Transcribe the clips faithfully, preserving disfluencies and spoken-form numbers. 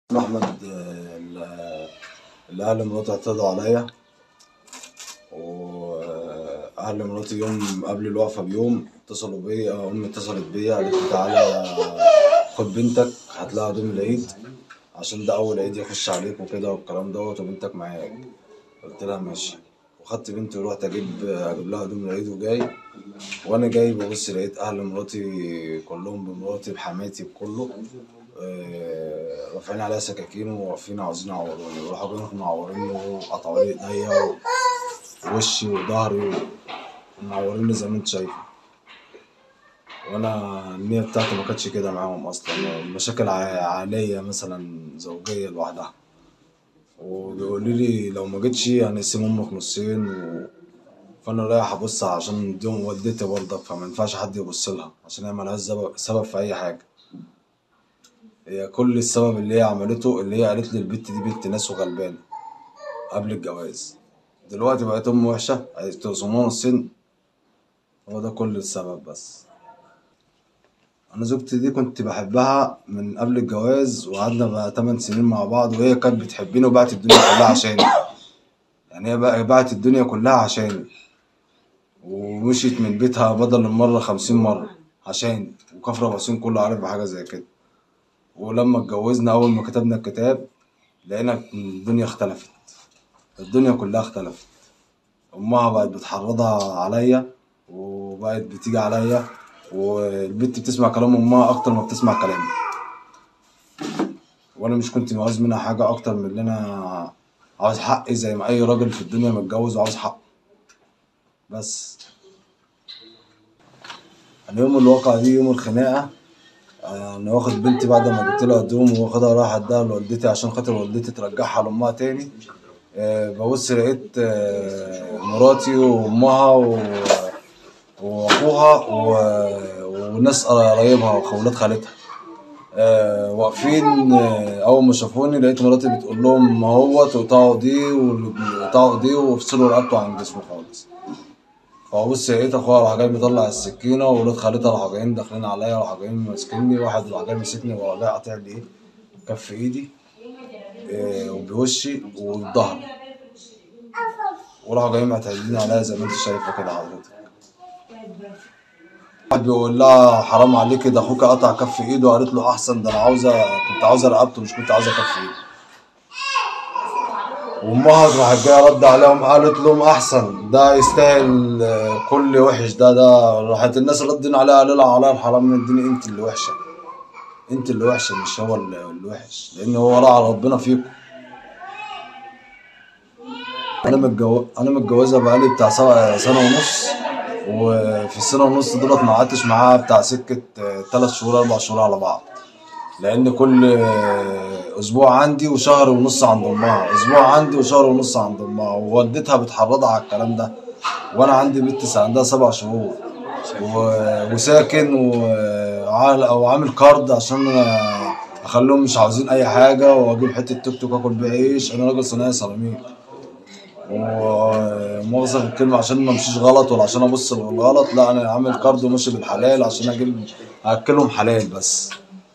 أحمد ال- الأهل مراتي اعترضوا عليا، وأهل مراتي يوم قبل الوقفة بيوم اتصلوا بيا. أمي اتصلت بيا قالت لي تعالى خد بنتك هتلاقي هدوم العيد عشان ده أول عيد يخش عليك وكده والكلام دوت وبنتك معاك. قلت لها ماشي، وخدت بنتي ورحت أجيب أجيب لها هدوم العيد وجاي. وأنا جاي ببص لقيت أهل مراتي كلهم بمراتي بحماتي بكله آه، رافعين عليها سكاكين وواقفين عاوزين يعوروني، وراحوا جايين معوريني وقطعوا لي ايديا ووشي وضهري ومعوريني زي ما انت شايفه. وانا النية بتاعتي ما كانتش كده معاهم اصلا، مشاكل ع- عائلية مثلا زوجية لوحدها، وبيقولوا لي لو ما جيتش هنقسم امك نصين و... فانا رايح ابص عشان دي والدتي برضك، فما ينفعش حد يبص لها عشان هي ملهاش سبب سبب في اي حاجة. هي كل السبب اللي هي عملته اللي هي قالت لي البت دي بنت ناس وغلبانة قبل الجواز، دلوقتي بقت ام وحشة هيتقسموها نصين. هو ده كل السبب. بس انا زوجتي دي كنت بحبها من قبل الجواز، وقعدنا بقى تمن سنين مع بعض، وهي كانت بتحبني وبعت الدنيا كلها عشاني. يعني هي بقى بعت الدنيا كلها عشاني، ومشيت من بيتها بدل المرة خمسين مرة عشاني، وكفر باسين كله عارف بحاجة زي كده. ولما اتجوزنا أول ما كتبنا الكتاب لقينا الدنيا اختلفت، الدنيا كلها اختلفت. امها بقت بتحرضها عليا وبقت بتيجي عليا، والبنت بتسمع كلام امها اكتر ما بتسمع كلامي. وانا مش كنت عاوز منها حاجه اكتر من اللي انا عاوز حقي زي ما اي راجل في الدنيا متجوز وعاوز حقه. بس انا يوم الواقعه دي يوم الخناقه، انا واخد بنتي بعد ما جبت لها هدوم واخدها رايح اديها لوالدتي عشان خاطر والدتي ترجعها لامها تاني. أه ببص لقيت أه مراتي وامها و واخوها و- وناس قرايبها وخولات خالتها آه واقفين. آه اول ما شافوني لقيت مراتي بتقول لهم ما هو تقطعوا دي وتقطعوا دي وافصلوا رقبته عن جسمه خالص. فبص لقيت اخويا راح جاي مطلع السكينه، وولاد خالتها راحوا جايين داخلين عليا، راحوا جايين ماسكيني، واحد راح جاي ماسكني وراح جاي قاطع لي ايه كف ايدي آه وبوشي وظهري، وراحوا جايين معتدين عليا زي ما انت شايفه كده حضرتك. واحد بيقول لها حرام عليكي ده اخوك قطع كف ايده، قالت له احسن ده انا عاوزه كنت عاوزه رقبته مش كنت عاوزه كف ايده. وامها راحت جايه رد عليهم قالت لهم احسن ده يستاهل آه، كل وحش ده ده راحت الناس ردين عليها قالوا لها على الحرام من الدنيا انت اللي وحشه، انت اللي وحشه مش هو اللي اللي وحش، لان هو راعى ربنا فيكم. انا متجوز انا متجوزه بقالي بتاع سنه سنة ونص، وفي السنه ونص دولت ما قعدتش معاها بتاع سكه ثلاث شهور اربع شهور على بعض، لان كل آه، اسبوع عندي وشهر ونص عند امها، اسبوع عندي وشهر ونص عند امها، ووالدتها بتحرضها على الكلام ده. وانا عندي بنت عندها سبع شهور و- وساكن وعامل او عامل كارد عشان اخليهم مش عاوزين اي حاجه، واجيب حته توك توك اكل بيها عيش. انا راجل صنايعي سيراميك، ومؤاخذة في الكلمة عشان ما امشيش غلط ولا عشان ابص بالغلط، لا انا عامل كارد وماشي بالحلال عشان اجيب اكلهم حلال، بس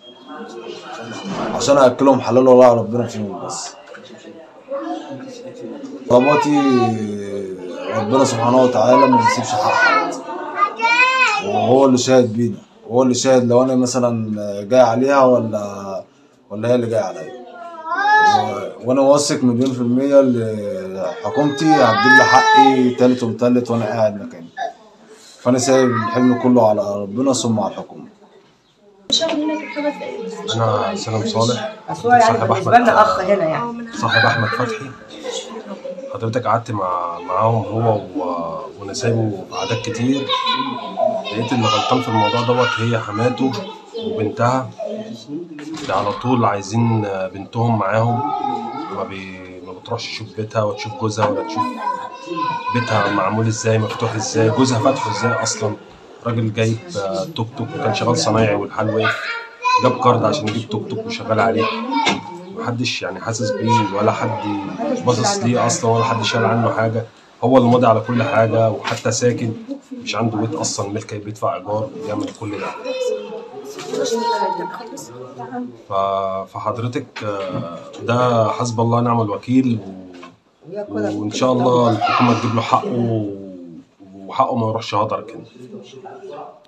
عشان اكلهم حلال والله ربنا فيهم. بس طلباتي ربنا سبحانه وتعالى ما بيسيبش حق حد، وهو اللي شاهد بينا، وهو اللي شاهد لو انا مثلا جاي عليها ولا ولا هي اللي جايه عليا. و- وانا واثق مليون في المية ان حكومتي هتجيب لي حقي تالت ومتلت وانا قاعد مكاني. فانا سايب الحمل كله على ربنا ثم على الحكومه. انا سلام صالح، بس هو يعني بالنسبه لنا اخ هنا يعني صاحب احمد فتحي. حضرتك قعدت مع معاهم هو و... وانا سايبه في عادات كتير، لقيت اللي غلطان في الموضوع دوت هي حماته وبنتها. ده على طول عايزين بنتهم معاهم، ما, بي... ما بتروحش تشوف بيتها ولا تشوف جوزها ولا تشوف بيتها معمول ازاي مفتوح ازاي جوزها فاتحه ازاي اصلا. راجل جايب توك توك وكان شغال صنايعي والحال وقف، جاب كارد عشان يجيب توك توك وشغال عليه. محدش يعني حاسس بيه ولا حد باصص ليه اصلا ولا حد شال عنه حاجه. هو اللي ماضي على كل حاجه، وحتى ساكن مش عنده بيت اصلا ملك بيدفع ايجار بيعمل كل ده. ف- فحضرتك آه، ده حسب الله ونعم الوكيل، و- وان شاء الله الحكومه تجيب له حقه، وحقه ما يروحش هدر كده.